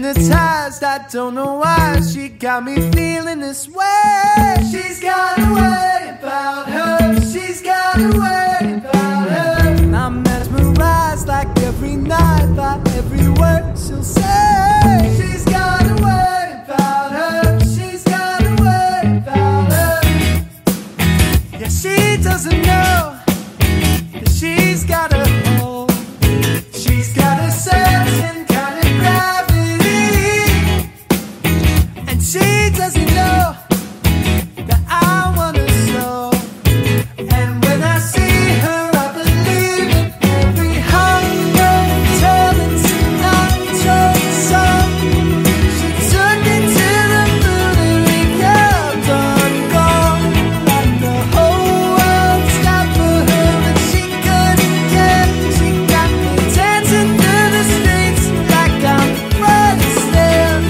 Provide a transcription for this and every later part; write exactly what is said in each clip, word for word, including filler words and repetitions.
hypnotized, I don't know why she got me feeling this way. She's got a way about her, she's got a way about her. I'm mesmerized like every night by every word she'll say. She's got a way about her, she's got a way about her. Yeah, she doesn't know that she's got a hold. She's got a certain kind of gravity, and she doesn't know that I want her so. And when I see her, I believe in every hunger, telling Sinatra song. She took me to the moon and we kept on going, like the whole world stopped for her, but she couldn't care. She got me dancing through the streets like I'm Fred Astaire.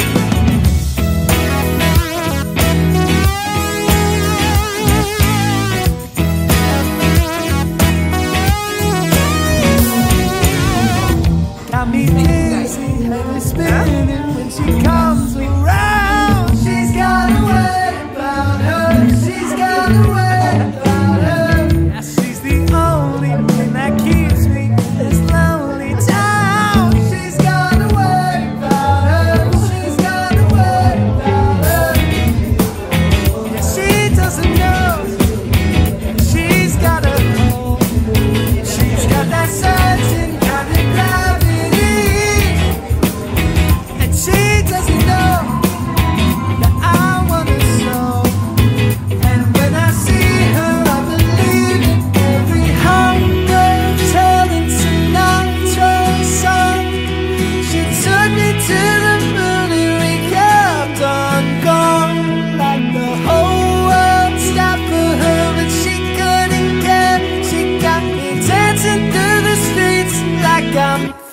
Got me dizzy, head is spinning when she comes around. She's got a way about her, she's got a way about her. Yeah, she's the only thing that keeps me in this lonely town. She's got a way about her, she's got a way about her. Yeah, she doesn't know that she's got a hold. She's got that certain kind of gravity, and she doesn't know that I want her so. And when I see her, I believe in every hunger, telling Sinatra song. She took me to the moon and we kept on going, like the whole world stopped for her, but she couldn't care. She got me dancing through the streets like I'm